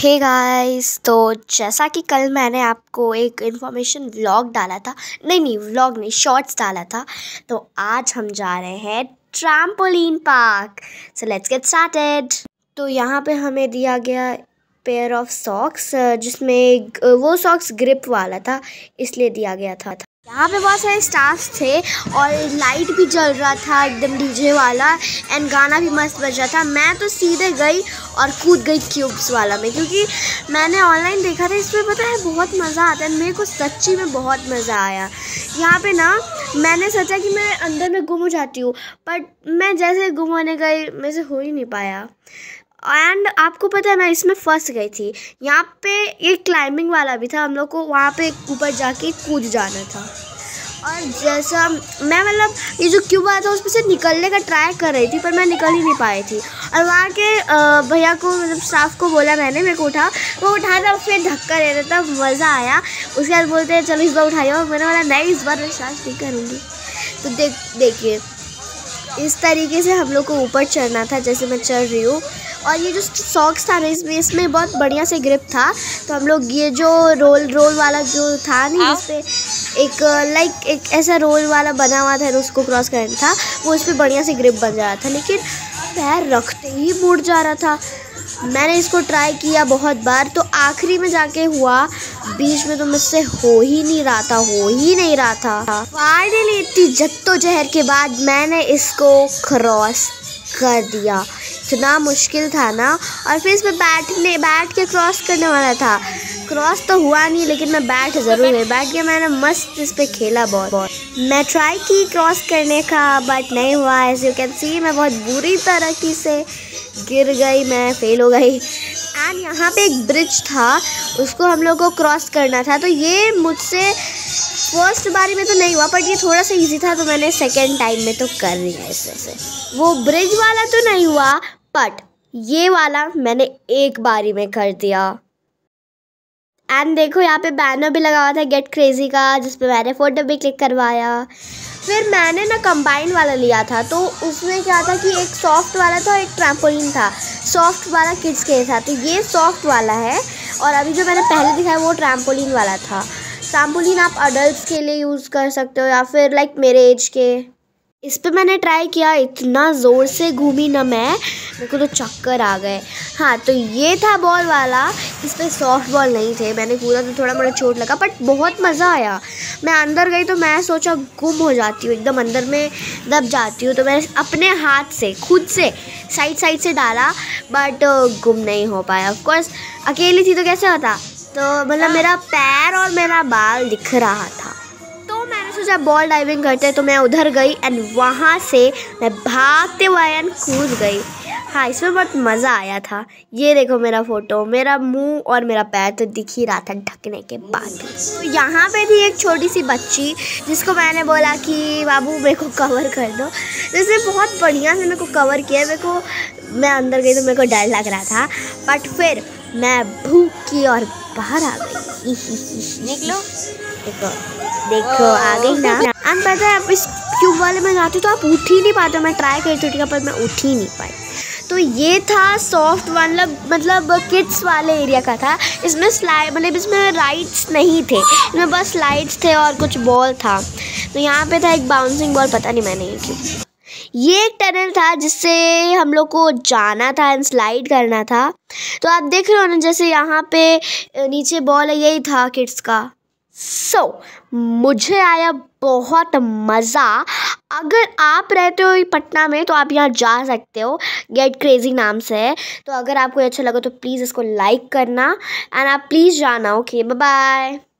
Hey guys, तो जैसा कि कल मैंने आपको एक इन्फॉर्मेशन व्लॉग डाला था, नहीं व्लॉग नहीं, शॉर्ट्स डाला था। तो आज हम जा रहे हैं trampoline park. So let's get started. तो यहाँ पे हमें दिया गया पेयर ऑफ सॉक्स, जिसमें वो सॉक्स ग्रिप वाला था, इसलिए दिया गया था। यहाँ पे बहुत सारे स्टार्स थे और लाइट भी जल रहा था एकदम डीजे वाला, एंड गाना भी मस्त बज रहा था। मैं तो सीधे गई और कूद गई क्यूब्स वाला में, क्योंकि मैंने ऑनलाइन देखा था, इसमें पता है बहुत मज़ा आता है। मेरे को सच्ची में बहुत मज़ा आया। यहाँ पे ना मैंने सोचा कि मैं अंदर में गुम हो जाती हूँ, बट मैं जैसे गुम होने गई मेरे से हो ही नहीं पाया। एंड आपको पता है मैं इसमें फंस गई थी। यहाँ पे एक क्लाइंबिंग वाला भी था, हम लोग को वहाँ पे ऊपर जाके कूद जाना था। और जैसा मैं ये जो क्यूब आया था उसमें से निकलने का ट्राई कर रही थी, पर मैं निकल ही नहीं पाई थी। और वहाँ के भैया को स्टाफ को बोला मैंने, मेरे को वो उठाया था, फिर धक्का दे रहा था, मज़ा आया। उसके बाद बोलते हैं चलो इस बार उठाइए, और मैंने बोला नहीं, इस बार मैं स्टार्ट नहीं करूँगी। तो देखिए इस तरीके से हम लोग को ऊपर चढ़ना था, जैसे मैं चढ़ रही हूँ। और ये जो सॉक्स था ना, इसमें बहुत बढ़िया से ग्रिप था। तो हम लोग ये जो रोल वाला जो था नहीं, जिस पे एक ऐसा रोल वाला बना हुआ था, उसको क्रॉस करना था, वो इस पर बढ़िया से ग्रिप बन जा रहा था। लेकिन पैर रखते ही मुड़ जा रहा था। मैंने इसको ट्राई किया बहुत बार, तो आखिरी में जाके हुआ, बीच में तो मुझसे हो ही नहीं रहा था। फाइनली इतनी जद्दोजहद के बाद मैंने इसको क्रॉस कर दिया। इतना मुश्किल था ना। और फिर इस पे बैठ के क्रॉस करने वाला था। क्रॉस तो हुआ नहीं, लेकिन मैं बैठ के मैंने मस्त इस पे खेला बहुत। मैं ट्राई की क्रॉस करने का, बट नहीं हुआ। एज यू कैन सी मैं बहुत बुरी तरीके से गिर गई, मैं फेल हो गई। एंड यहाँ पे एक ब्रिज था, उसको हम लोग को क्रॉस करना था। तो ये मुझसे फर्स्ट बारी में तो नहीं हुआ, बट ये थोड़ा सा इजी था, तो मैंने सेकेंड टाइम में तो कर लिया ऐसे। वो ब्रिज वाला तो नहीं हुआ, बट ये वाला मैंने एक बारी में कर दिया। एंड देखो यहाँ पे बैनर भी लगा हुआ था गेट क्रेजी का, जिसपे मैंने फ़ोटो भी क्लिक करवाया। फिर मैंने ना कंबाइन वाला लिया था, तो उसमें क्या था कि एक सॉफ्ट वाला था और एक ट्रैम्पोलिन था। सॉफ्ट वाला किड्स के लिए था, तो ये सॉफ्ट वाला है, और अभी जो मैंने पहले दिखाया वो ट्रैम्पोलिन वाला था। ट्रैम्पोलिन आप अडल्ट्स के लिए यूज़ कर सकते हो, या फिर लाइक मेरे एज के। इस पे मैंने ट्राई किया, इतना ज़ोर से घूमी ना मेरे को तो चक्कर आ गए। हाँ, तो ये था बॉल वाला, इस पे सॉफ्ट बॉल नहीं थे। मैंने कूदा तो थोड़ा मोड़ा चोट लगा, बट बहुत मज़ा आया। मैं अंदर गई तो मैं सोचा गुम हो जाती हूँ, एकदम अंदर में दब जाती हूँ। तो मैंने अपने हाथ से खुद से साइड से डाला, बट गुम नहीं हो पाया। ऑफकोर्स अकेली थी तो कैसे होता। तो मेरा पैर और मेरा बाल दिख रहा था। तो मैंने सोचा बॉल डाइविंग करते, तो मैं उधर गई, एंड वहाँ से मैं भागते हुए कूद गई। हाँ, इसमें बहुत मज़ा आया था। ये देखो मेरा फ़ोटो, मेरा मुंह और मेरा पैर तो दिख ही रहा था ढकने के बाद। तो यहाँ पे थी एक छोटी सी बच्ची, जिसको मैंने बोला कि बाबू मेरे को कवर कर दो। जिसने बहुत बढ़िया से मेरे को कवर किया। मैं अंदर गई तो मेरे को डर लग रहा था, बट फिर मैं भूखी और बाहर आ गई। निकलो, देखो आ गई ना। एंड पता है, आप इस क्यूब वाले में जाते तो आप उठ ही नहीं पाते। मैं ट्राई करी थी, पर मैं उठ ही नहीं पाई। तो ये था सॉफ्ट मतलब किड्स वाले एरिया का था। इसमें इसमें राइड्स नहीं थे, इसमें बस स्लाइड्स थे और कुछ बॉल था। तो यहाँ पे था एक बाउंसिंग बॉल, पता नहीं मैंने ये क्यों। ये एक टनल था जिससे हम लोग को जाना था एंड स्लाइड करना था। तो आप देख रहे हो ना, जैसे यहाँ पे नीचे बॉल है, यही था किड्स का। मुझे आया बहुत मज़ा। अगर आप रहते हो पटना में तो आप यहाँ जा सकते हो, गेट क्रेजी नाम से है। तो अगर आपको अच्छा लगा तो प्लीज़ इसको लाइक करना, एंड आप प्लीज़ जाना। Okay, bye bye.